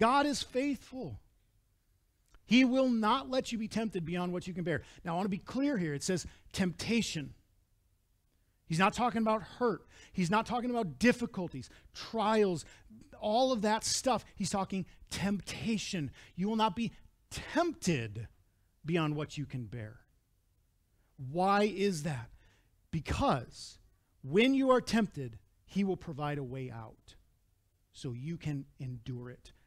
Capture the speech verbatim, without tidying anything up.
God is faithful. He will not let you be tempted beyond what you can bear. Now, I want to be clear here. It says temptation. He's not talking about hurt. He's not talking about difficulties, trials, all of that stuff. He's talking temptation. You will not be tempted beyond what you can bear. Why is that? Because when you are tempted, he will provide a way out so you can endure it.